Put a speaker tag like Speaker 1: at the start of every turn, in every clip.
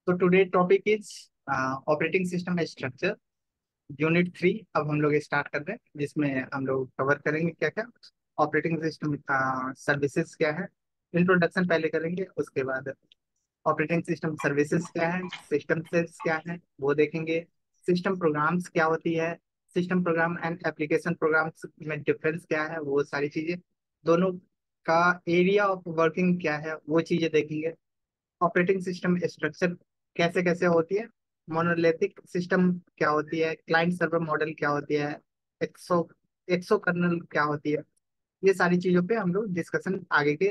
Speaker 1: तो today topic is operating system structure unit 3। अब हम लोग स्टार्ट कर रहे हैं जिसमें हम लोग कवर करेंगे क्या क्या ऑपरेटिंग सिस्टम सर्विसेज क्या है। इंट्रोडक्शन पहले करेंगे, उसके बाद ऑपरेटिंग सिस्टम सर्विसेज क्या है, सिस्टम सेल्स क्या है वो देखेंगे, सिस्टम प्रोग्राम्स क्या होती है, system program and application programs में डिफरेंस क्या है, वो सारी चीजें, दोनों का एरिया ऑफ वर्किंग क्या है वो चीजें देखेंगे। ऑपरेटिंग सिस्टम स्ट्रक्चर कैसे कैसे होती है, मोनोलिथिक सिस्टम क्या होती है, क्लाइंट सर्वर मॉडल क्या होती है, एक्सो एक्सो कर्नल क्या होती है, ये सारी चीजों पे हम लोग डिस्कशन आगे के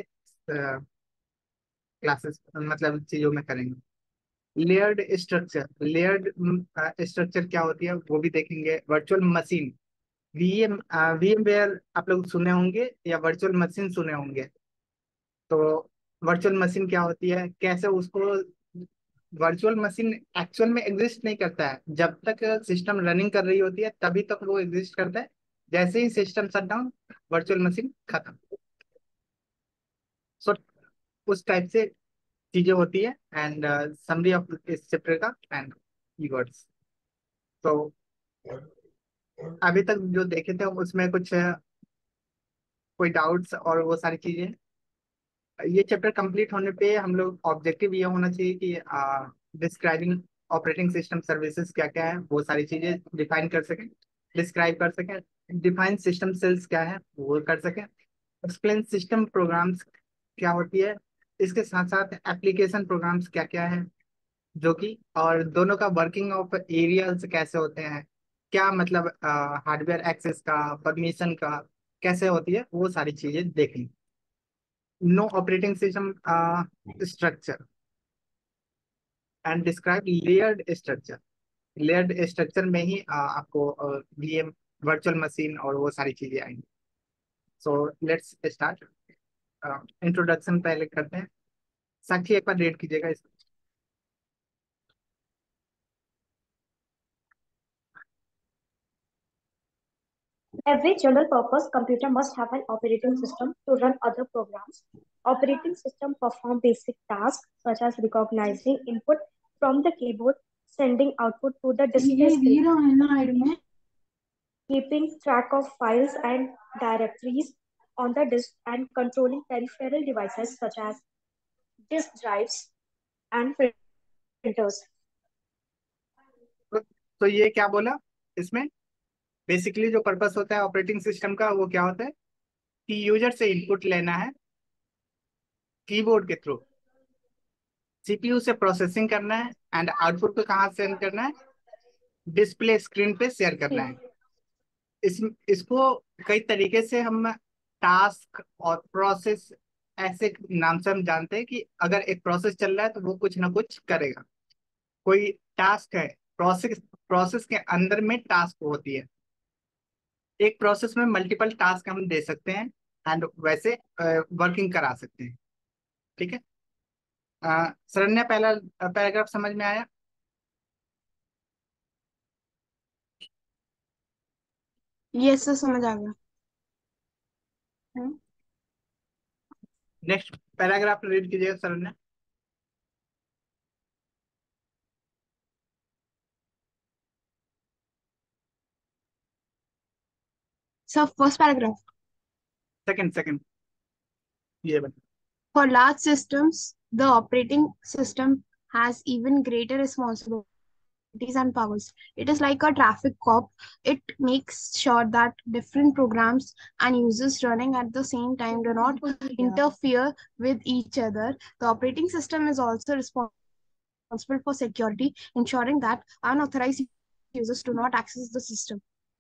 Speaker 1: क्लासेस मतलब चीजों में करेंगे। लेयर्ड स्ट्रक्चर क्या होती है वो भी देखेंगे। वर्चुअल मशीन, वीएम वेयर आप लोग सुने होंगे या वर्चुअल मशीन सुने होंगे। तो वर्चुअल मशीन क्या होती है, कैसे उसको, वर्चुअल मशीन एक्चुअल में एग्जिस्ट नहीं करता है, जब तक सिस्टम रनिंग कर रही होती है तभी तक वो एग्जिस्ट करता है। जैसे ही system shut down, virtual machine खत्म। सो उस टाइप से चीजें होती है। एंड समरी ऑफ इस चैप्टर का एंड कीवर्ड्स। तो अभी तक जो देखे थे उसमें कुछ कोई डाउट्स और वो सारी चीजें। ये चैप्टर कंप्लीट होने पे हम लोग ऑब्जेक्टिव ये होना चाहिए कि डिस्क्राइबिंग ऑपरेटिंग सिस्टम सर्विसेज क्या क्या है वो सारी चीजें डिफाइन कर सकें, डिस्क्राइब कर सकें। डिफाइन सिस्टम सेल्स क्या है वो कर सकें। एक्सप्लेन सिस्टम प्रोग्राम्स क्या होती है, इसके साथ साथ एप्लीकेशन प्रोग्राम्स क्या क्या है जो कि, और दोनों का वर्किंग ऑफ एरियाज कैसे होते हैं, क्या मतलब हार्डवेयर एक्सेस का, परमिशन का कैसे होती है वो सारी चीजें देखें। Know operating system structure and describe layered structure. Layered structure में ही आपको वीएम, वर्चुअल मशीन और वो सारी चीजें आएंगी। So let's start. इंट्रोडक्शन पहले करते हैं। साक्षी एक बार रेड कीजिएगा इसको।
Speaker 2: Every general-purpose computer must have an operating system to run other programs. Operating system perform basic tasks such as recognizing input from the keyboard, sending output to the display screen, keeping track of files and directories on the disk, and controlling peripheral devices such as disk drives and printers.
Speaker 1: तो ये क्या बोला इसमें, basically जो purpose होता है operating system का वो क्या होता है कि यूजर से इनपुट लेना है कीबोर्ड के थ्रू, सीपीयू से प्रोसेसिंग करना है एंड आउटपुट को कहाँ सेंड करना है, डिस्प्ले स्क्रीन पे शेयर करना है। इसको कई तरीके से हम टास्क और प्रोसेस ऐसे नाम से हम जानते हैं कि अगर एक प्रोसेस चल रहा है तो वो कुछ ना कुछ करेगा। कोई टास्क है, प्रोसेस प्रोसेस के अंदर में टास्क होती है। एक प्रोसेस में मल्टीपल टास्क हम दे सकते हैं एंड वैसे वर्किंग करा सकते हैं। ठीक है। शरण्या, पहला पैराग्राफ समझ में आया?
Speaker 3: यस सर, समझ आ गया।
Speaker 1: नेक्स्ट पैराग्राफ रीड कीजिएगा Sharanya.
Speaker 3: Sir first paragraph.
Speaker 1: Second second, ये बता।
Speaker 3: For large systems, the operating system has even greater responsibilities and powers. It is like a traffic cop. It makes sure that different programs and users running at the same time do not interfere with each other. The operating system is also responsible for security, ensuring that unauthorized users do not access the system.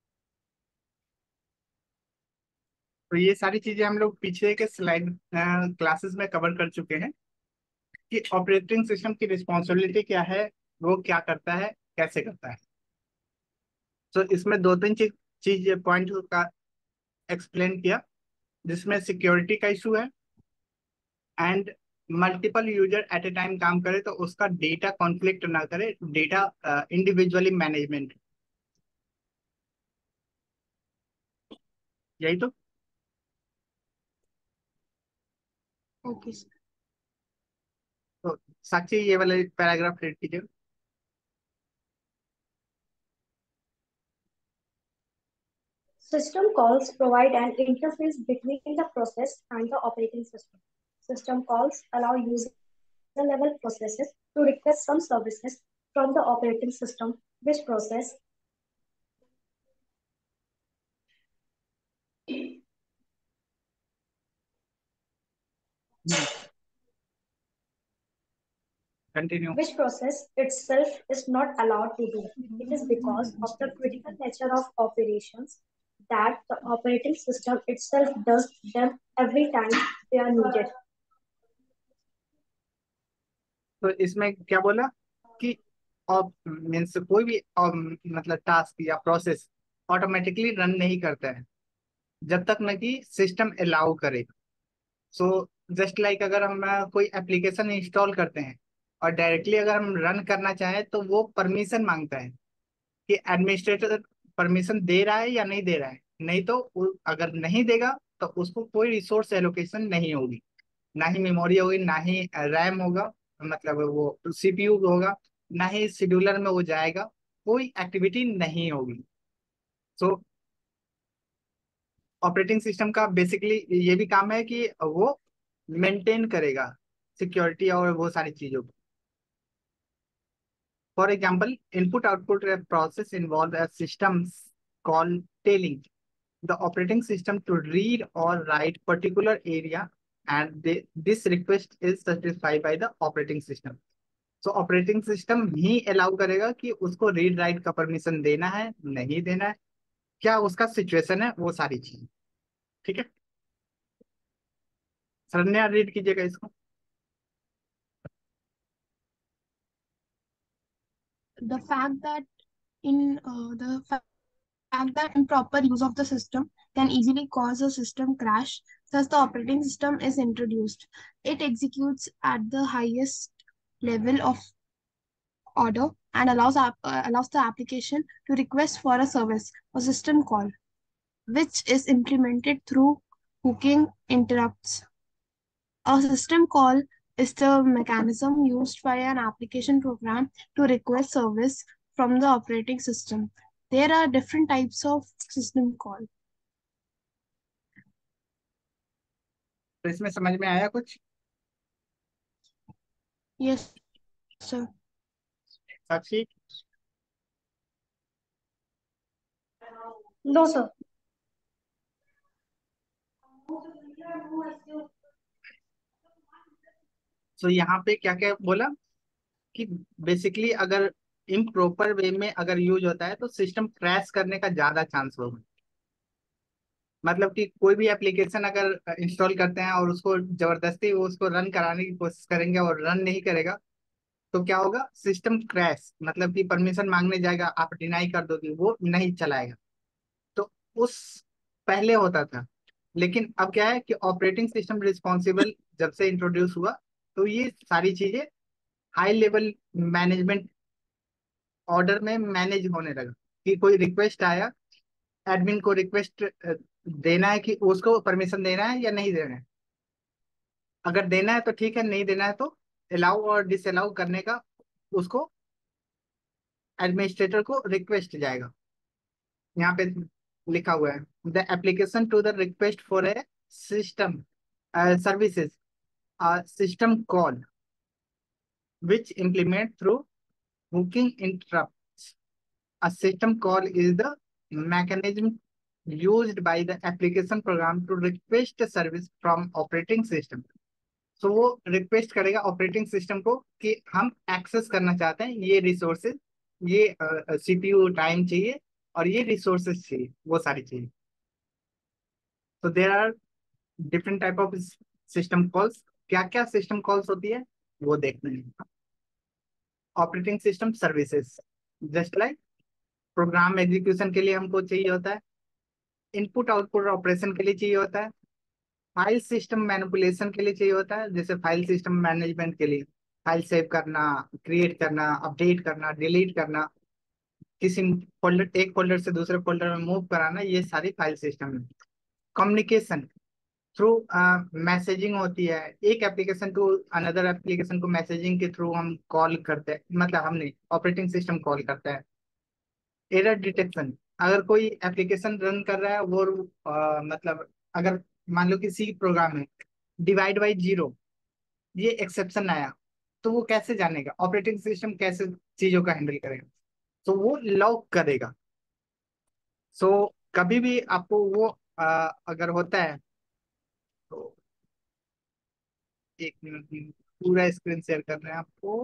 Speaker 1: तो ये सारी चीजें हम लोग पीछे के slide classes में cover कर चुके हैं कि ऑपरेटिंग सिस्टम की रिस्पॉन्सिबिलिटी क्या है, वो क्या करता है, कैसे करता है। तो इसमें दो तीन चीज पॉइंट का एक्सप्लेन किया, जिसमें सिक्योरिटी का इशू है and multiple user at a time काम करे तो उसका डेटा कॉन्फ्लिक्ट ना करे, डेटा इंडिविजुअली मैनेजमेंट, यही तो।
Speaker 3: Okay, sir.
Speaker 1: तो साक्षी ये वाला पैराग्राफ रीड कीजिए।
Speaker 2: System calls provide an interface between the process and the operating system. System calls allow user-level processes to request some services from the operating system, which process
Speaker 1: continue.
Speaker 2: which process itself is not allowed to do. It is because of the critical nature of operations that the operating system itself does them every time they are needed.
Speaker 1: तो इसमें क्या बोला कि means कोई भी मतलब task या process automatically run नहीं करता है जब तक न कि सिस्टम अलाउ करे। सो जस्ट लाइक अगर हम कोई एप्लीकेशन इंस्टॉल करते हैं और डायरेक्टली अगर हम रन करना चाहें तो वो परमिशन मांगता है कि एडमिनिस्ट्रेटर परमिशन दे रहा है या नहीं दे रहा है। नहीं तो अगर नहीं देगा तो उसको कोई रिसोर्स एलोकेशन नहीं होगी, ना ही मेमोरी होगी, ना ही रैम होगा, मतलब वो सीपीयू होगा, ना ही शेड्यूलर में वो जाएगा, कोई एक्टिविटी नहीं होगी। सो ऑपरेटिंग सिस्टम का बेसिकली ये भी काम है कि वो मेंटेन करेगा सिक्योरिटी और वो सारी चीजों को। For example input output process involve a systems called tailing the operating system to read or write particular area and this request is satisfied by the operating system। So operating system ही allow करेगा कि उसको read write का permission देना है नहीं देना है, क्या उसका सिचुएशन है, वो सारी चीज। ठीक है, सरन्या रीड कीजिएगा इसको।
Speaker 3: The fact that the fact that improper use of the system can easily cause a system crash. Thus, the operating system is introduced. It executes at the highest level of order and allows the application to request for a service or system call, which is implemented through hooking interrupts. A system call is the mechanism used by an application program to request service from the operating system. There are different types of system call.
Speaker 1: तो इसमें समझ में आया कुछ?
Speaker 3: Yes, sir.
Speaker 1: साक्षी?
Speaker 2: No, sir.
Speaker 1: तो यहाँ पे क्या क्या बोला कि बेसिकली अगर इम्प्रॉपर वे में अगर यूज होता है तो सिस्टम क्रैश करने का ज्यादा चांस होगा। मतलब कि कोई भी एप्लीकेशन अगर इंस्टॉल करते हैं और उसको जबरदस्ती वो उसको रन कराने की कोशिश करेंगे और रन नहीं करेगा तो क्या होगा, सिस्टम क्रैश, मतलब कि परमिशन मांगने जाएगा, आप डिनाई कर दोगे, वो नहीं चलाएगा। तो उस पहले होता था, लेकिन अब क्या है कि ऑपरेटिंग सिस्टम रिस्पॉन्सिबल जब से इंट्रोड्यूस हुआ तो ये सारी चीजें हाई लेवल मैनेजमेंट ऑर्डर में मैनेज होने लगा कि कोई रिक्वेस्ट आया, एडमिन को रिक्वेस्ट देना है कि उसको परमिशन देना है या नहीं देना है। अगर देना है तो ठीक है, नहीं देना है तो अलाउ और डिसअलाउ करने का उसको एडमिनिस्ट्रेटर को रिक्वेस्ट जाएगा। यहाँ पे लिखा हुआ है the application to the request for a system services system call which implement through hooking interrupts। A system call is the mechanism used by the application program to request a service from operating system। So वो request करेगा operating system को कि हम access करना चाहते हैं ये resources, ये सीपीयू टाइम चाहिए और ये रिसोर्सेज चाहिए, वो सारी चाहिए। तो there are different type of system calls. क्या क्या सिस्टम कॉल्स होती है वो देखते हैं। Operating system services just like program execution के लिए हमको चाहिए होता है, इनपुट आउटपुट ऑपरेशन के लिए चाहिए होता है, फाइल सिस्टम मैनिपुलेशन के लिए चाहिए होता है, जैसे फाइल सिस्टम मैनेजमेंट के लिए फाइल सेव करना, क्रिएट करना, अपडेट करना, डिलीट करना, किसी फोल्डर एक फोल्डर से दूसरे फोल्डर में मूव कराना, ये सारी फाइल सिस्टम है। कम्युनिकेशन थ्रू मैसेजिंग होती है, एक एप्लीकेशन टू अनदर एप्लीकेशन को मैसेजिंग के थ्रू हम कॉल करते हैं, मतलब हमने ऑपरेटिंग सिस्टम कॉल करता है। एरर डिटेक्शन, अगर कोई एप्लीकेशन रन कर रहा है वो मतलब अगर मान लो कि सी प्रोग्राम है, डिवाइड बाई जीरो, ये एक्सेप्शन आया, तो वो कैसे जानेगा, ऑपरेटिंग सिस्टम कैसे चीजों का हैंडल करेगा? तो वो लॉग करेगा। सो कभी भी आपको वो अगर होता है तो, एक मिनट पूरा स्क्रीन शेयर कर रहे हैं आपको।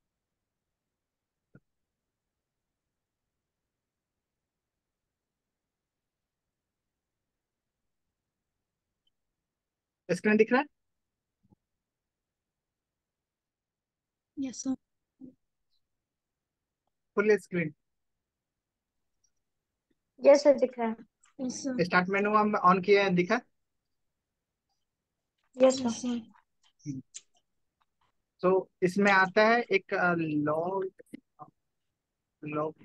Speaker 1: स्क्रीन दिख रहा है?
Speaker 3: Yes, sir.
Speaker 1: Full screen.
Speaker 2: Yes sir दिख रहा है।
Speaker 3: Yes, sir.
Speaker 1: स्टार्ट मेनू हम ऑन किए हैं, दिखा?
Speaker 2: Yes
Speaker 3: Yes,
Speaker 2: sir.
Speaker 3: sir.
Speaker 1: तो इसमें आता है एक लॉग, लॉग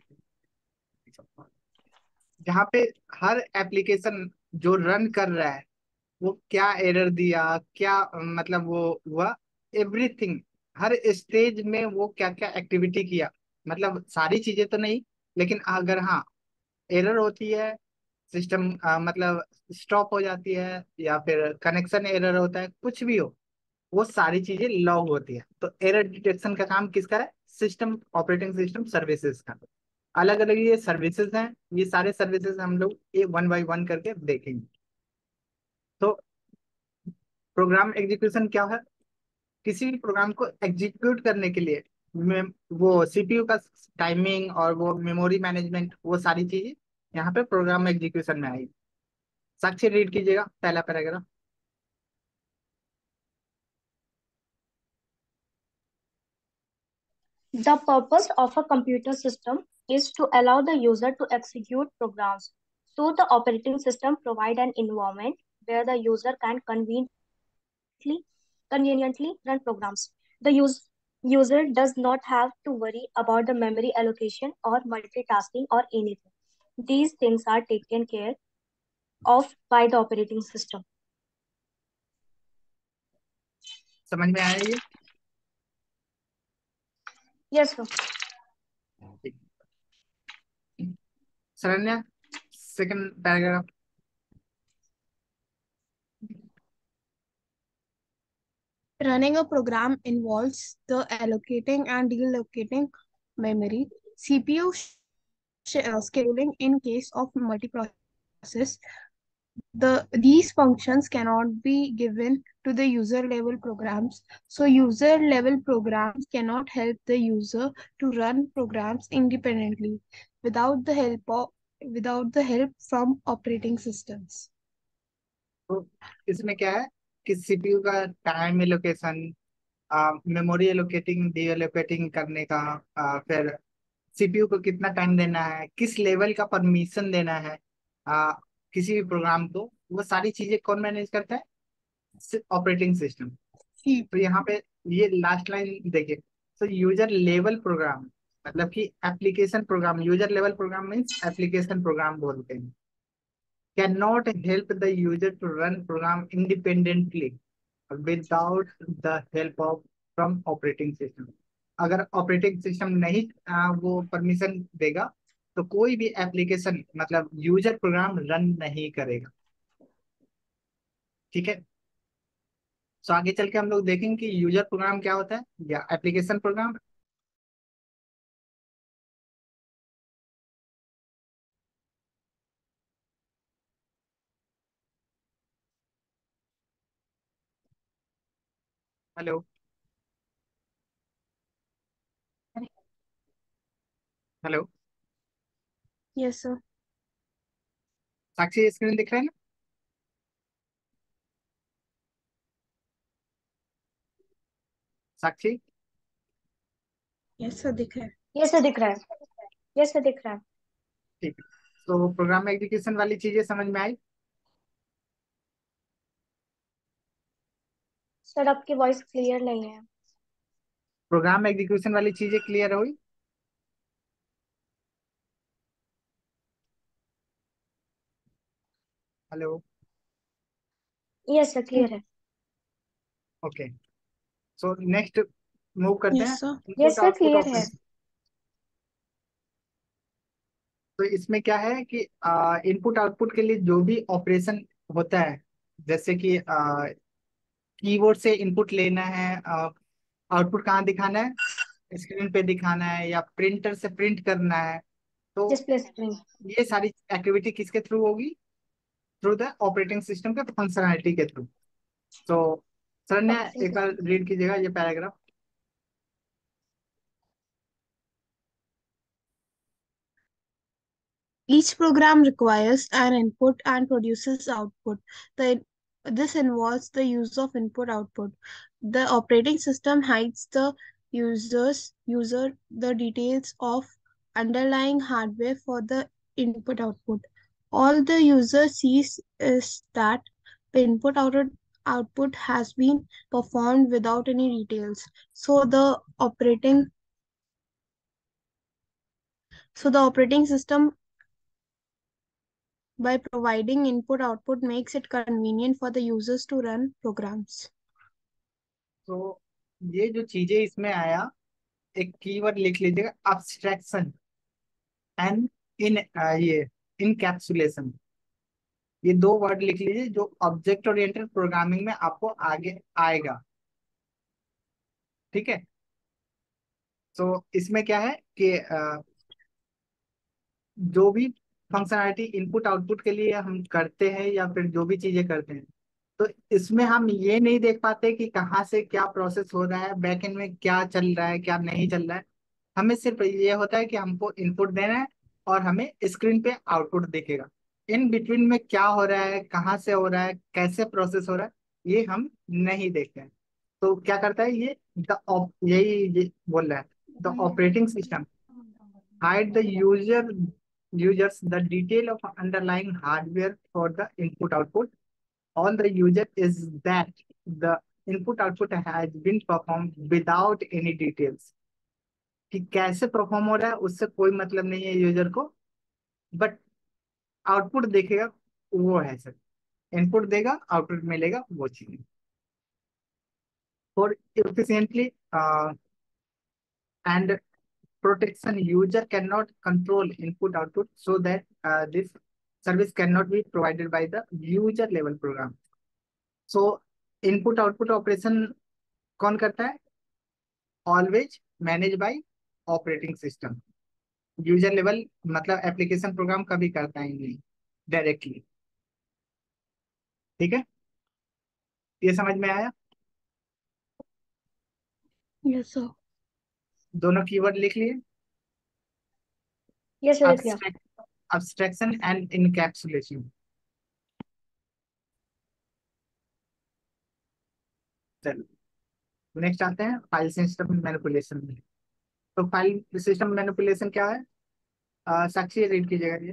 Speaker 1: जहाँ पे हर एप्लीकेशन जो रन कर रहा है वो क्या एरर दिया, क्या मतलब वो हुआ, एवरीथिंग, हर स्टेज में वो क्या क्या एक्टिविटी किया, मतलब सारी चीजें तो नहीं, लेकिन अगर हाँ एरर होती है, सिस्टम मतलब स्टॉप हो जाती है या फिर कनेक्शन एरर होता है, कुछ भी हो, वो सारी चीजें लॉग होती है। तो एरर डिटेक्शन का काम किसका है? सिस्टम, ऑपरेटिंग सिस्टम सर्विसेज का। अलग अलग ये सर्विसेज हैं, ये सारे सर्विसेज हम लोग ये वन बाय वन करके देखेंगे। तो प्रोग्राम एग्जीक्यूशन क्या है? किसी भी प्रोग्राम को एग्जीक्यूट करने के लिए वो सीपीयू का टाइमिंग और वो मेमोरी मैनेजमेंट, वो सारी चीजें यहाँ पे प्रोग्राम एग्जीक्यूशन में आएगी। साक्षी रीड कीजिएगा पहला paragraph.
Speaker 2: The purpose of a computer system is to allow the user to execute programs. So the operating system provide an environment where the user can conveniently run programs. The user does not have to worry about the memory allocation or multitasking or anything. These things are taken care of by the operating system.
Speaker 1: समझ में आया ये?
Speaker 2: Yes, sir.
Speaker 1: ठीक। Sharanya, second paragraph.
Speaker 3: Running a program involves the allocating and deallocating memory, CPU scheduling in case of multiprocess. These functions cannot be given to the user level programs. So user level programs cannot help the user to run programs independently without the without the help from operating systems.
Speaker 1: तो इसमें क्या है कि CPU का time allocation, memory allocating deallocating करने का, फिर CPU को कितना टाइम देना है, किस लेवल का परमिशन देना है आ, किसी भी प्रोग्राम को, वो सारी चीजें कौन मैनेज करता है? Operating system. तो यहाँ पे ये लास्ट लाइन देखिए। तो यूजर लेवल प्रोग्राम, मतलब कि application program, user level program means application program बोलते हैं, can not help the user to run program independently without the help of from operating system. अगर ऑपरेटिंग सिस्टम नहीं वो permission देगा तो कोई भी एप्लीकेशन मतलब यूजर प्रोग्राम रन नहीं करेगा। ठीक है? सो आगे चल के हम लोग देखेंगे कि यूजर प्रोग्राम क्या होता है या application program. Hello? Hello?
Speaker 3: Yes, sir.
Speaker 1: Sakshi screen दिख रहा है ना? साक्षी?
Speaker 3: Yes, sir. दिख रहा है।
Speaker 2: Yes, sir दिख रहा है। Yes, sir दिख रहा है।
Speaker 1: ठीक है। तो प्रोग्राम एग्जीक्यूशन वाली चीजें समझ में आई?
Speaker 2: सर आपकी वॉइस क्लियर नहीं है।
Speaker 1: प्रोग्राम एग्जीक्यूशन वाली चीजें क्लियर हुई? हेलो?
Speaker 2: Yes, sir, clear है.
Speaker 1: ओके, सो नेक्स्ट मूव करते हैं
Speaker 3: Yes, sir.
Speaker 2: Yes,
Speaker 1: input
Speaker 2: sir,
Speaker 1: output
Speaker 2: clear है.
Speaker 1: ऑपरेशन। तो इसमें क्या है कि इनपुट आउटपुट के लिए जो भी ऑपरेशन होता है, जैसे कि कीबोर्ड से इनपुट लेना है, आउटपुट कहाँ दिखाना है, स्क्रीन पे दिखाना है, या प्रिंटर से प्रिंट करना है, तो
Speaker 2: Display screen.
Speaker 1: ये सारी एक्टिविटी किसके थ्रू होगी? थ्रू द ऑपरेटिंग सिस्टम के फंक्शनैलिटी के थ्रू। तो सरन्या
Speaker 2: Operating
Speaker 1: एक बार
Speaker 2: system.
Speaker 1: रीड कीजिएगा ये paragraph.
Speaker 3: Each program requires an input and produces output. This involves the use of input-output. The operating system hides the user the details of underlying hardware for the input-output. All the user sees is that the input-output has been performed without any details. So the operating system, by providing input output, makes it convenient for the users to run programs.
Speaker 1: तो ये जो चीजें इसमें आया, एक keyword लिख लीजिएगा, abstraction and in ये इनकैप्सुलेशन। ये दो वर्ड लिख लीजिए जो ऑब्जेक्ट ओरिएंटेड प्रोग्रामिंग में आपको आगे आएगा। ठीक है, तो इसमें क्या है कि जो भी फंक्शनैलिटी इनपुट आउटपुट के लिए हम करते हैं या फिर जो भी चीजें करते हैं, तो इसमें हम ये नहीं देख पाते कि कहाँ से क्या प्रोसेस हो रहा है, बैकएंड में क्या चल रहा है क्या नहीं चल रहा है। हमें सिर्फ ये होता है कि हमको इनपुट देना है और हमें स्क्रीन पे आउटपुट दिखेगा। इन बिटवीन में क्या हो रहा है, कहाँ से हो रहा है, कैसे प्रोसेस हो रहा है, ये हम नहीं देखते हैं। तो क्या करता है ये यही ये बोल रहा है, the operating system hide the users the detail of underlying hardware for the input output. All the user is that the input output has been performed without any details। कि कैसे परफॉर्म हो रहा है उससे कोई मतलब नहीं है यूजर को, बट आउटपुट देखेगा वो है सर। इनपुट देगा आउटपुट मिलेगा, वो चीज। For efficiently and protection, user cannot control input output so that this service cannot be provided by the user level program। so input output operation कौन करता है? Always manage by operating system. User level मतलब application program कभी करता ही नहीं directly. ठीक है, ये समझ में आया?
Speaker 3: Yes, sir.
Speaker 1: दोनों कीवर्ड लिख लिए,
Speaker 2: Yes, sir, clear.
Speaker 1: abstraction and encapsulation। चलो नेक्स्ट आते हैं फाइल सिस्टम मैनिपुलेशन में। तो फाइल सिस्टम मैनिपुलेशन क्या है? साक्षी रीड कीजिएगा ये।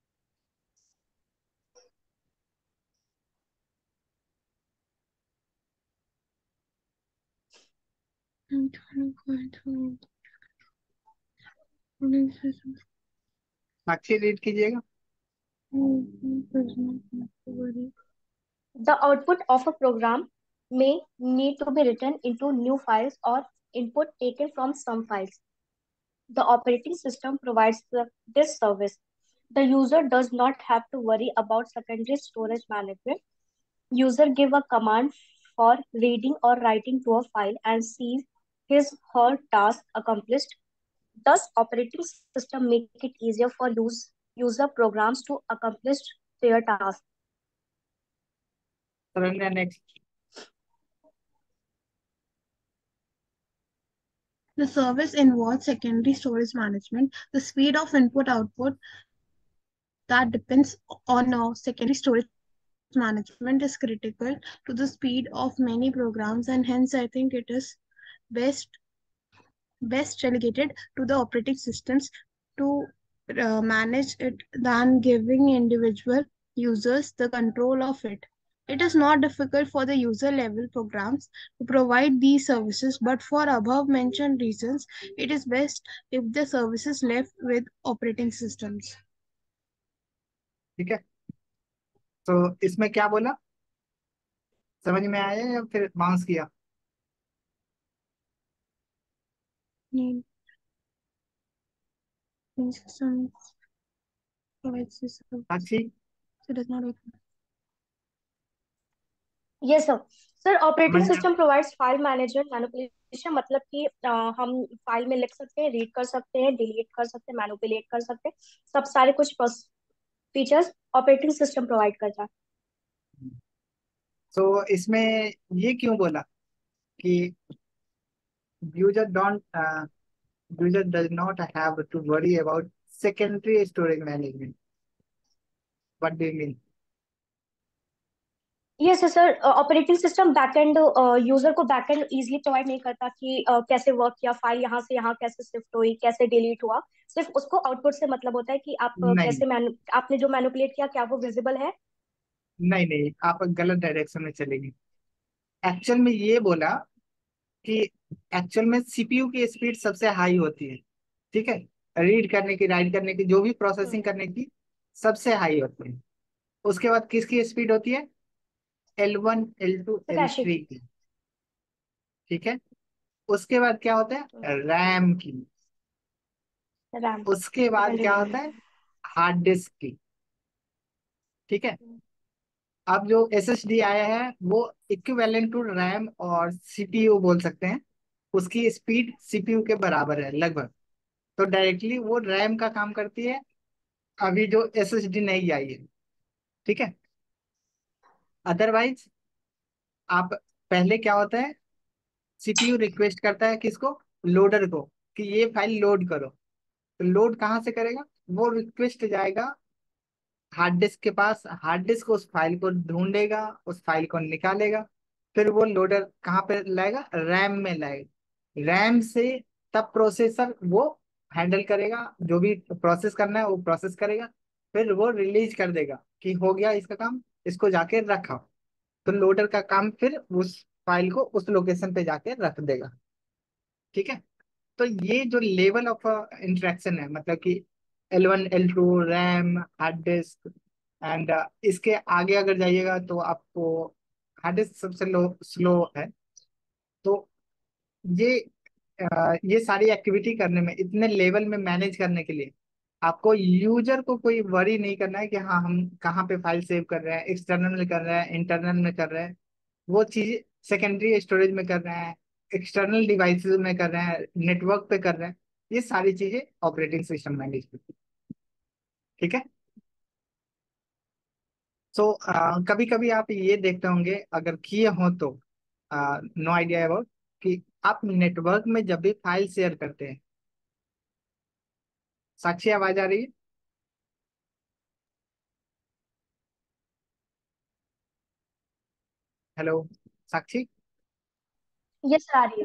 Speaker 3: I'm trying to go into
Speaker 1: Sakshi read कीजिएगा।
Speaker 2: The output of a program may need to be written into new files or input taken from some files. The operating system provides this service. The user does not have to worry about secondary storage management. User give a command for reading or writing to a file and sees his her task accomplished. Thus, operating system make it easier for user programs to accomplish their task.
Speaker 1: Next.
Speaker 3: The service involves secondary storage management. The speed of input-output that depends on secondary storage management is critical to the speed of many programs, and hence I think it is best best relegated to the operating systems to manage it than giving individual users the control of it. It is not difficult for the user level programs to provide these services, but for above mentioned reasons, it is best if the service is left with operating systems.
Speaker 1: ठीक है, तो इसमें क्या बोला? समझ में आया या फिर बाउंस किया?
Speaker 3: Name system provides this service.
Speaker 1: साक्षी?
Speaker 3: So it does not open.
Speaker 2: Yes sir. Sir operating
Speaker 1: समझ में
Speaker 2: system provides file management manipulation, मतलब कि हम फाइल में लिख सकते हैं, रीड कर सकते हैं, डिलीट कर सकते हैं, मैनिपुलेट कर सकते हैं, सब सारे कुछ फीचर्स ऑपरेटिंग सिस्टम प्रोवाइड करता है।
Speaker 1: तो इसमें ये क्यों बोला कि user don't user does not have to worry about secondary storage management? What do you mean?
Speaker 2: Yes sir, operating system backend user को बैकएंड इजीली प्रोवाइड नहीं करता कि कैसे वर्क किया, फाइल यहाँ से यहाँ कैसे शिफ्ट हुई, कैसे डिलीट हुआ। सिर्फ उसको आउटपुट से मतलब होता है कि आप
Speaker 1: नहीं,
Speaker 2: कैसे आपने जो मैनिपुलेट किया क्या वो विजिबल है।
Speaker 1: नहीं, नहीं, आप गलत डायरेक्शन में चलेगी। एक्चुअल में ये बोला कि एक्चुअल में सीपीयू की स्पीड सबसे हाई होती है, ठीक है? रीड करने की, राइट करने की, जो भी प्रोसेसिंग करने की सबसे हाई होती है। उसके बाद किसकी स्पीड होती है? L1, L2,
Speaker 2: कैशे
Speaker 1: L3
Speaker 2: की।
Speaker 1: की। ठीक है। उसके बाद क्या होता है? रैम की।
Speaker 2: रैम।
Speaker 1: उसके बाद
Speaker 2: सेकेंडरी
Speaker 1: क्या होता
Speaker 2: मेमोरी।
Speaker 1: है? हार्ड डिस्क की। ठीक है। अब जो SSD आया है वो इक्विवेलेंट टू रैम और सीपीयू बोल सकते हैं। उसकी स्पीड सीपीयू के बराबर है लगभग। तो डायरेक्टली वो रैम का काम करती है, अभी जो SSD नहीं आई है। ठीक है। अदरवाइज आप, पहले क्या होता है, सीपीयू रिक्वेस्ट करता है किसको? लोडर को, कि ये फाइल लोड करो। तो लोड कहाँ से करेगा? वो रिक्वेस्ट जाएगा हार्ड डिस्क के पास, हार्ड डिस्क उस फाइल को ढूंढेगा, उस फाइल को निकालेगा, फिर वो लोडर कहाँ पे लाएगा? रैम में लाएगा। रैम से तब प्रोसेसर वो हैंडल करेगा, जो भी प्रोसेस करना है वो प्रोसेस करेगा। फिर वो रिलीज कर देगा कि हो गया इसका काम, इसको जाके रखा। तो लोडर का काम फिर उस फाइल को उस लोकेशन पे जाके रख देगा। ठीक है। तो ये जो लेवल ऑफ इंटरेक्शन है, मतलब कि L1, L2, RAM, hard disk, and इसके आगे अगर जाइएगा तो आपको हार्ड डिस्क सबसे लो स्लो है। तो ये ये सारी एक्टिविटी करने में, इतने लेवल में मैनेज करने के लिए आपको यूजर को कोई वरी नहीं करना है कि हाँ हम कहाँ पे फाइल सेव कर रहे हैं, एक्सटर्नल में कर रहे हैं, इंटरनल में कर रहे हैं। वो चीज सेकेंडरी स्टोरेज में कर रहे हैं, एक्सटर्नल डिवाइसेस में कर रहे हैं, नेटवर्क पे कर रहे हैं। ये सारी चीजें ऑपरेटिंग सिस्टम मैनेज करती है। ठीक है। सो कभी कभी आप ये देखते होंगे, अगर किए हो तो नो आइडिया अबाउट, कि आप नेटवर्क में जब भी फाइल शेयर करते हैं। साक्षी, आवाज आ रही है? हेलो साक्षी।
Speaker 2: यस सर, आ रही है।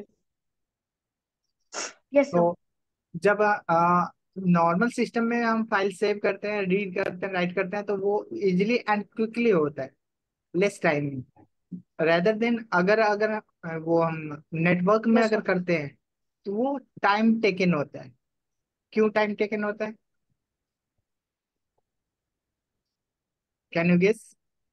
Speaker 2: Yes sir.
Speaker 1: तो जब नॉर्मल सिस्टम में हम फाइल सेव करते हैं, रीड करते हैं, राइट करते हैं, तो वो इजिली एंड क्विकली होता है, लेस टाइम। रेदर देन अगर अगर वो हम नेटवर्क में
Speaker 2: यस
Speaker 1: अगर
Speaker 2: सर।
Speaker 1: करते हैं तो वो टाइम टेकन होता है। क्यों टाइम टेकन होता है? Can you guess?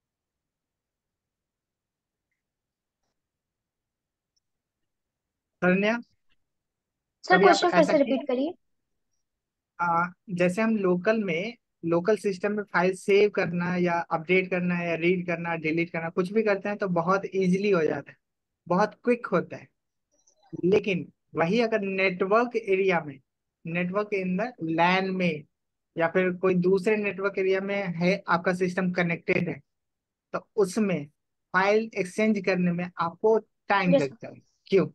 Speaker 1: Saranya,
Speaker 2: sir
Speaker 1: कभी आप
Speaker 2: क्वेश्चन फिर
Speaker 1: ऐसा
Speaker 2: से
Speaker 1: किए?
Speaker 2: रिपीट करिए।
Speaker 1: जैसे हम लोकल में, लोकल सिस्टम में फाइल सेव करना या अपडेट करना या रीड करना, डिलीट करना, कुछ भी करते हैं तो बहुत इजीली हो जाता है, बहुत क्विक होता है। लेकिन वही अगर नेटवर्क एरिया में, नेटवर्क इन द लैन में, या फिर कोई दूसरे नेटवर्क एरिया में है, आपका सिस्टम कनेक्टेड है, तो उसमें फाइल एक्सचेंज करने में आपको टाइम
Speaker 2: यस सर।
Speaker 1: लगता है। क्यों?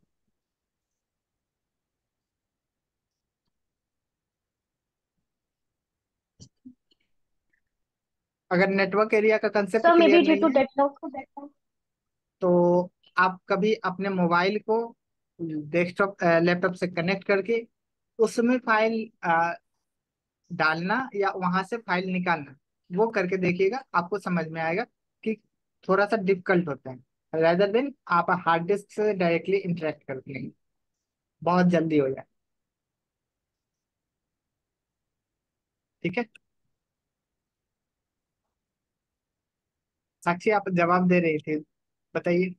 Speaker 1: अगर नेटवर्क एरिया का concept
Speaker 2: sir may
Speaker 1: clear
Speaker 2: be due
Speaker 1: नहीं
Speaker 2: टू
Speaker 1: है
Speaker 2: डेटलॉक।
Speaker 1: तो आप कभी अपने मोबाइल को डेस्कटॉप लैपटॉप से कनेक्ट करके उसमें फाइल डालना या वहां से फाइल निकालना, वो करके देखिएगा, आपको समझ में आएगा कि थोड़ा सा डिफिकल्ट होता है, रेदर देन आप हार्ड डिस्क से डायरेक्टली इंटरेक्ट कर लेंगे, बहुत जल्दी हो जाए। ठीक है। साक्षी, आप जवाब दे रही थी। बताइए।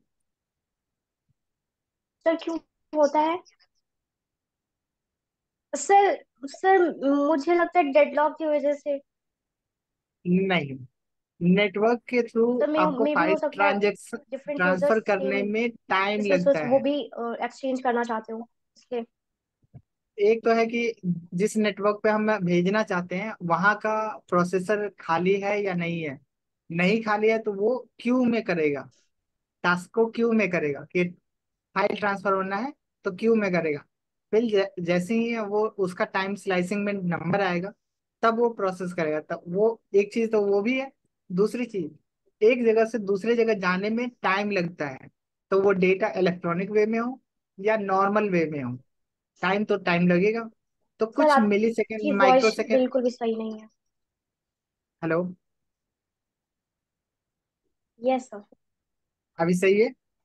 Speaker 2: सर क्यों होता है? सर सर मुझे लगता है डेडलॉक की वजह से।
Speaker 1: नहीं, नेटवर्क के थ्रू
Speaker 2: सर
Speaker 1: आपको
Speaker 2: मे भी हो
Speaker 1: फाइल
Speaker 2: सकता है
Speaker 1: ट्रांजेक्शन
Speaker 2: डिफरेंट यूजर्स
Speaker 1: ट्रांसफर करने
Speaker 2: सेम
Speaker 1: में टाइम लगता
Speaker 2: रिसोर्सेस वो
Speaker 1: है।
Speaker 2: भी एक्सचेंज करना चाहते हो इसलिए।
Speaker 1: एक तो है कि जिस नेटवर्क पे हम भेजना चाहते हैं वहां का प्रोसेसर खाली है या नहीं है। नहीं खाली है तो वो क्यू में करेगा, टास्क को क्यू में करेगा कि फाइल ट्रांसफर होना है, तो क्यू में करेगा। फिर जैसे ही वो उसका टाइम स्लाइसिंग में नंबर आएगा, तब वो प्रोसेस करेगा। तब वो एक चीज तो वो भी है। दूसरी चीज, एक जगह से दूसरी जगह जाने में टाइम लगता है, तो वो डेटा इलेक्ट्रॉनिक वे में हो या नॉर्मल वे में हो, टाइम तो टाइम लगेगा। तो
Speaker 2: सर
Speaker 1: कुछ मिली
Speaker 2: आपकी
Speaker 1: सेकेंड, माइक्रो
Speaker 2: वॉइस
Speaker 1: सेकेंड।
Speaker 2: बिल्कुल भी सही नहीं है।
Speaker 1: Hello,
Speaker 2: yes sir.
Speaker 1: अभी सही है?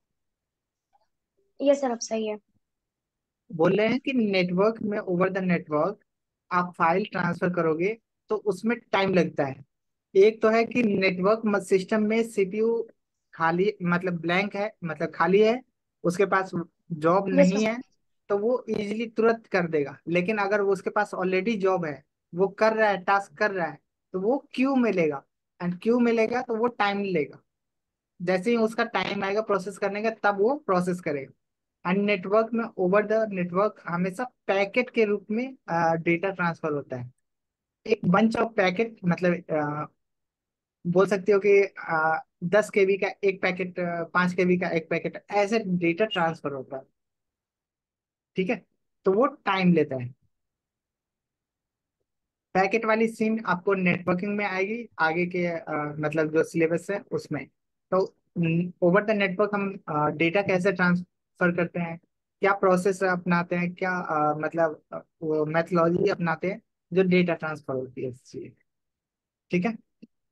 Speaker 2: यस सर अब सही है।
Speaker 1: बोल रहे हैं कि नेटवर्क में, ओवर द नेटवर्क आप फाइल ट्रांसफर करोगे तो उसमें टाइम लगता है। एक तो है कि नेटवर्क सिस्टम में सीपीयू खाली, मतलब ब्लैंक है, मतलब खाली है, उसके पास जॉब
Speaker 2: यस
Speaker 1: नहीं
Speaker 2: सर।
Speaker 1: है, तो वो इजीली तुरंत कर देगा। लेकिन अगर वो उसके पास ऑलरेडी जॉब है, वो कर रहा है, टास्क कर रहा है, तो वो क्यू मिलेगा। एंड क्यू मिलेगा तो वो टाइम लेगा। जैसे ही उसका टाइम आएगा प्रोसेस करने का, तब वो प्रोसेस करेगा। एंड नेटवर्क में, ओवर द नेटवर्क हमेशा पैकेट के रूप में डेटा ट्रांसफर होता है। एक बंच ऑफ पैकेट, मतलब बोल सकते हो कि 10 केबी का एक पैकेट, 5 केबी का एक पैकेट, ऐसे डेटा ट्रांसफर होता है। ठीक है, तो वो टाइम लेता है। पैकेट वाली सीन आपको नेटवर्किंग में आएगी आगे के, मतलब जो सिलेबस है उसमें। तो ओवर द नेटवर्क हम डेटा कैसे ट्रांसफर करते हैं, क्या प्रोसेस अपनाते हैं, क्या मतलब वो मेथोलॉजी अपनाते हैं जो डेटा ट्रांसफर होती है इससे। ठीक है,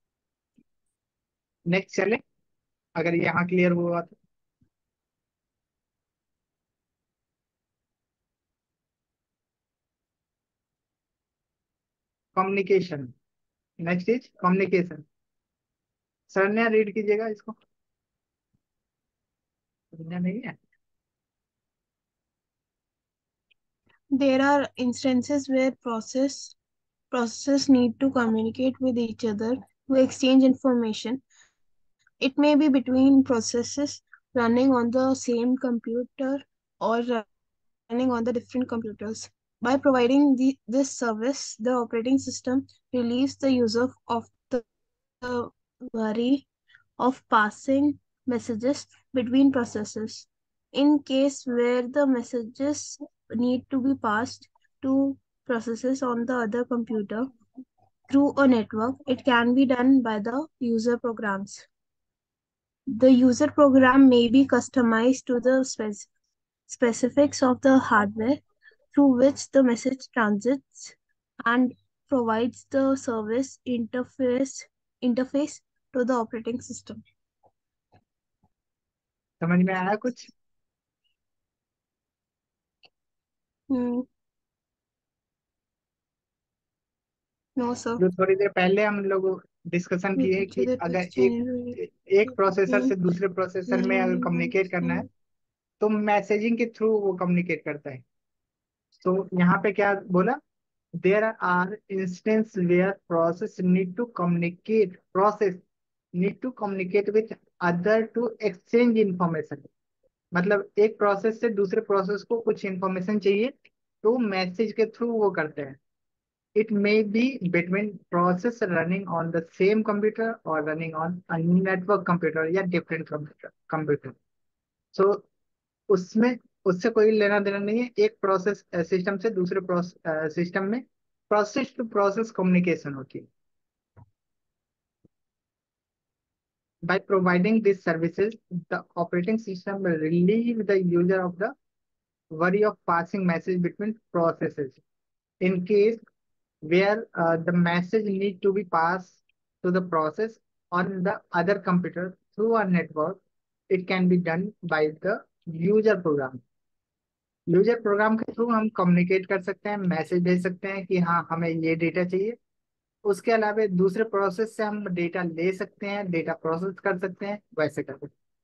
Speaker 1: नेक्स्ट चले, अगर यहाँ क्लियर हुआ तो। Communication, next is communication. Saranya read कीजिएगा इसको। सरन्या नहीं है?
Speaker 3: There are instances where processes need to communicate with each other to exchange information. It may be between processes running on the same computer or running on the different computers. By providing this service, the operating system relieves the user of the worry of passing messages between processes. In case where the messages need to be passed to processes on the other computer through a network, it can be done by the user programs. The user program may be customized to the specifics of the hardware through which the message transits and provides the service interface to the operating system.
Speaker 1: समझ में आया कुछ?
Speaker 3: Hmm, no, sir.
Speaker 1: जो थोड़ी देर पहले हम लोग discussion
Speaker 3: We
Speaker 1: किए कि
Speaker 3: picture that
Speaker 1: अगर
Speaker 3: this
Speaker 1: एक
Speaker 3: change
Speaker 1: एक प्रोसेसर
Speaker 3: between
Speaker 1: से दूसरे प्रोसेसर में अगर कम्युनिकेट करना है,
Speaker 3: hmm,
Speaker 1: तो मैसेजिंग के थ्रू वो कम्युनिकेट करता है। तो यहाँ पे क्या बोला, there are instance where process need to communicate with other to exchange information. मतलब एक प्रोसेस से दूसरे प्रोसेस को कुछ इंफॉर्मेशन चाहिए, तो मैसेज के थ्रू वो करते हैं। It may be between process running on the same computer or running on a network computer या different computer. So उसमें उससे कोई लेना देना नहीं है। एक प्रोसेस सिस्टम से दूसरे सिस्टम में प्रोसेस टू प्रोसेस कम्युनिकेशन होती है। By providing these services, the operating system will relieve the user of the worry of passing message between processes. In case where the message need to be passed to the process on the other computer through a network, it can be done by the user program. User program के through हम communicate कर सकते हैं, message भेज सकते हैं कि हाँ हमें ये डेटा चाहिए। उसके अलावा दूसरे प्रोसेस से हम डेटा ले सकते हैं, डेटा प्रोसेस कर सकते हैं, वैसे कर सकते हैं।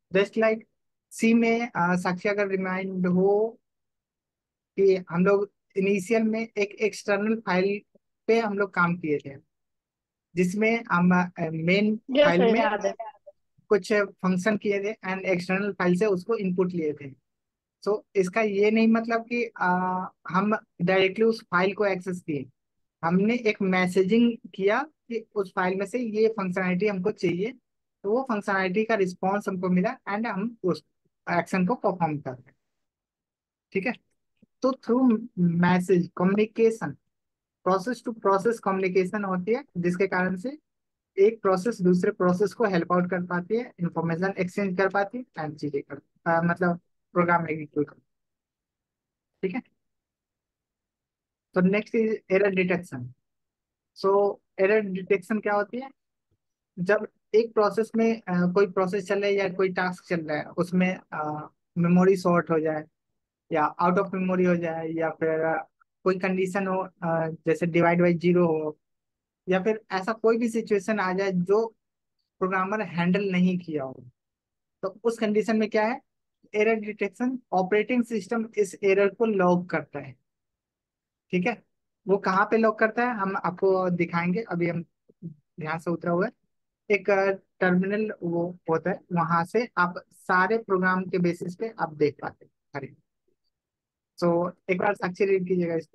Speaker 1: जस्ट लाइक सी में साक्षी अगर रिमाइंड हो कि हम लोग इनिशियल में एक एक्सटर्नल फाइल पे हम लोग काम किए थे, जिसमें हम मेन
Speaker 2: यस
Speaker 1: फाइल
Speaker 2: सर,
Speaker 1: में
Speaker 2: याद है।
Speaker 1: कुछ फंक्शन किए थे एंड एक्सटर्नल फाइल से उसको इनपुट लिए थे। सो इसका ये नहीं मतलब कि हम डायरेक्टली उस फाइल को एक्सेस किए। हमने एक मैसेजिंग किया कि उस फाइल में से ये फंक्शनैलिटी हमको चाहिए, तो वो फंक्शनैलिटी का रिस्पॉन्स हमको मिला एंड हम उस एक्शन को परफॉर्म कर रहे हैं। ठीक है। तो through message communication, process to process communication होती है, जिसके कारण से एक प्रोसेस दूसरे प्रोसेस को हेल्प आउट कर पाती है, इंफॉर्मेशन एक्सचेंज कर पाती है एंड चीजें कर मतलब प्रोग्राम एग्जीक्यूट कर। ठीक है। तो next is error detection. So error detection क्या होती है? जब एक प्रोसेस में कोई प्रोसेस चल रहा है या कोई टास्क चल रहा है, उसमें मेमोरी शॉर्ट हो जाए या आउट ऑफ मेमोरी हो जाए, या फिर कोई कंडीशन हो जैसे डिवाइड बाई जीरो हो, या फिर ऐसा कोई भी सिचुएशन आ जाए जो प्रोग्रामर हैंडल नहीं किया हो, तो उस कंडीशन में क्या है? एरर डिटेक्शन, ऑपरेटिंग सिस्टम इस एरर को लॉग करता है। ठीक है। वो कहाँ पे लॉग करता है हम आपको दिखाएंगे, अभी हम ध्यान से उतरा हुआ है। एक टर्मिनल वो होता है, वहां से आप सारे प्रोग्राम के बेसिस पे आप देख पाते हैं। अरे, सो एक बार साक्षी रीड कीजिएगा इसको।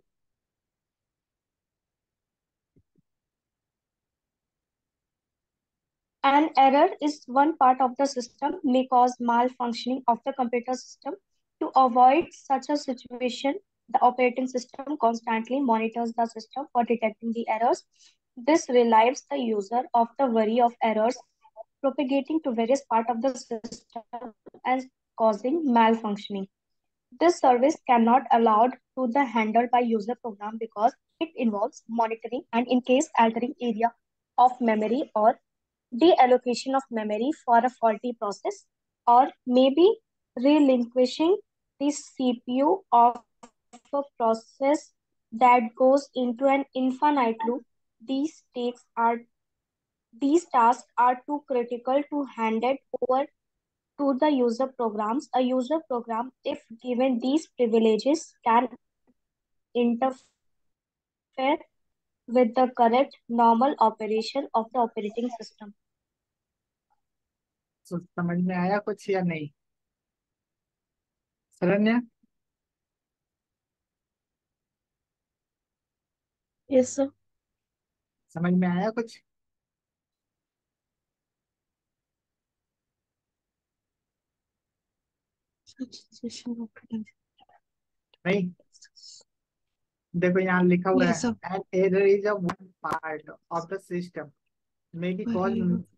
Speaker 2: An error is one part of the system may cause malfunctioning of the computer system. To avoid such a situation, the operating system constantly monitors the system for detecting the errors. This relieves the user of the worry of errors propagating to various parts of the system and causing malfunctioning. This service cannot allowed to the handled by user program because it involves monitoring and in case altering area of memory or deallocation of memory for a faulty process, or maybe relinquishing the CPU of a process that goes into an infinite loop. These takes are these tasks are too critical to hand it over to the user programs. A user program, if given these privileges, can interfere with the correct normal operation of the operating system.
Speaker 1: समझ में आया कुछ या नहीं? Sharanya,
Speaker 3: Yes, sir.
Speaker 1: समझ में आया कुछ?
Speaker 3: Such situation operating.
Speaker 1: नहीं? देखो यहाँ लिखा हुआ है,
Speaker 3: Yes, sir.
Speaker 1: An error is a one part of the system may be cause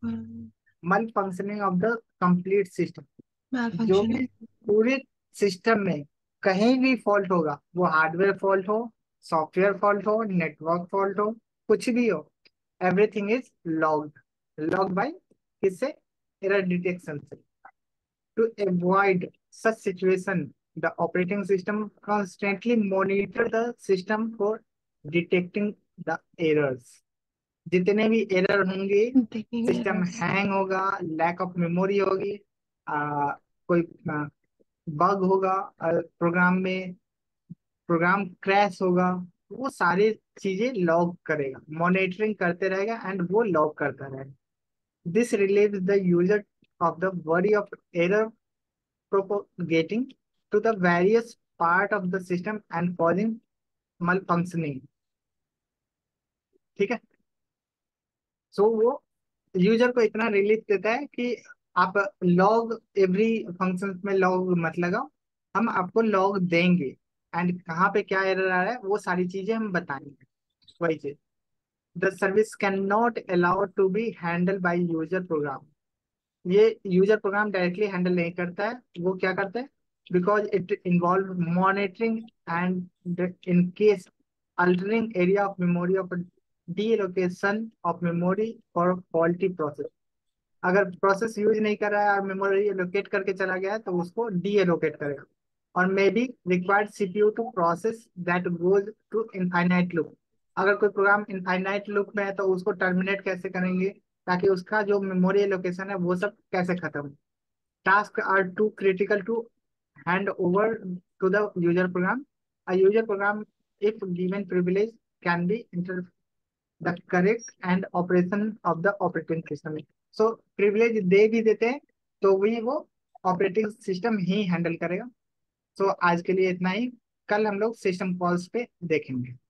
Speaker 1: malfunctioning of the complete system. जो
Speaker 3: Malfunctioning.
Speaker 1: भी पूरे सिस्टम में कहीं भी फॉल्ट होगा, वो हार्डवेयर फॉल्ट हो, सॉफ्टवेयर फॉल्ट हो, नेटवर्क फॉल्ट हो, कुछ भी हो, everything is logged. Logged by किससे? एरर डिटेक्शन से। To avoid such situation, the operating system constantly monitor the system for detecting the errors। जितने भी एरर होंगे,
Speaker 3: Taking
Speaker 1: सिस्टम
Speaker 3: errors.
Speaker 1: हैंग होगा, लैक ऑफ मेमोरी होगी, कोई बग होगा programme में, प्रोग्राम क्रैश होगा, वो सारी चीजें लॉग करेगा, मॉनिटरिंग करते रहेगा एंड वो लॉग करता रहेगा। This relieves the user of the worry of error propagating to the various part of the system and causing malfunctioning। ठीक है। सो वो यूजर को इतना रिलीफ देता है कि आप लॉग एवरी फंक्शन में लॉग मत लगाओ, हम आपको लॉग देंगे एंड कहाँ पे क्या एरर आ रहा है वो सारी चीजें हम बताएंगे। वही चीज, the service can not allowed to be handle by user program. ये यूजर प्रोग्राम डायरेक्टली हैंडल नहीं करता है। वो क्या करता है? Because it involve monitoring and in case altering area of memory of deallocation of memory for faulty process. अगर process use नहीं कर रहा है और मेमोरी एलोकेट करके चला गया है तो उसको डी एलोकेट करेगा। और may be required CPU to process that goes to infinite loop. अगर कोई प्रोग्राम इनफाइनाइट लूप में है तो उसको टर्मिनेट कैसे करेंगे, ताकि उसका जो मेमोरी एलोकेशन है वो सब कैसे खत्म हो। tasks are too critical to hand over to the user program. A user program, if given privilege, can be the correct and operation of the operating system. So privilege दे भी देते हैं तो वही वो ऑपरेटिंग सिस्टम ही handle करेगा. सो आज के लिए इतना ही. कल हम लोग सिस्टम कॉल्स पे देखेंगे.